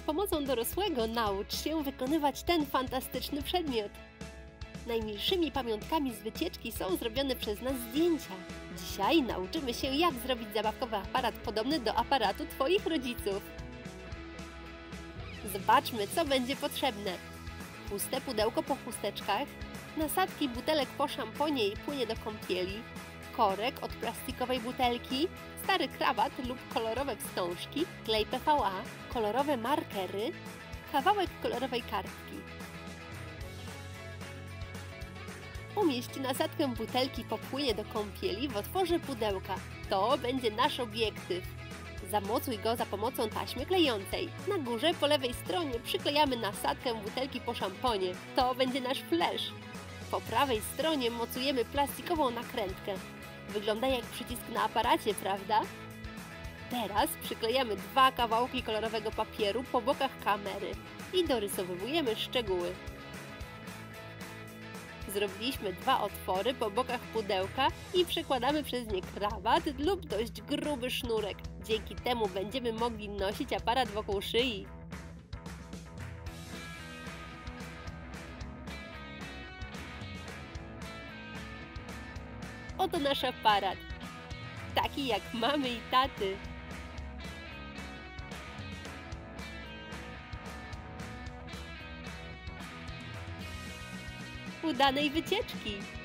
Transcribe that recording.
pomocą dorosłego naucz się wykonywać ten fantastyczny przedmiot. Najmilszymi pamiątkami z wycieczki są zrobione przez nas zdjęcia. Dzisiaj nauczymy się, jak zrobić zabawkowy aparat podobny do aparatu Twoich rodziców. Zobaczmy, co będzie potrzebne. Puste pudełko po chusteczkach, nasadki butelek po szamponie i płynie do kąpieli, korek od plastikowej butelki, stary krawat lub kolorowe wstążki, klej PVA, kolorowe markery, kawałek kolorowej kartki. Umieść nasadkę butelki po płynie do kąpieli w otworze pudełka. To będzie nasz obiektyw. Zamocuj go za pomocą taśmy klejącej. Na górze po lewej stronie przyklejamy nasadkę butelki po szamponie. To będzie nasz flash. Po prawej stronie mocujemy plastikową nakrętkę. Wygląda jak przycisk na aparacie, prawda? Teraz przyklejamy 2 kawałki kolorowego papieru po bokach kamery i dorysowujemy szczegóły. Zrobiliśmy 2 otwory po bokach pudełka i przekładamy przez nie krawat lub dość gruby sznurek. Dzięki temu będziemy mogli nosić aparat wokół szyi. Oto nasz aparat. Taki jak mamy i taty. Udanej wycieczki!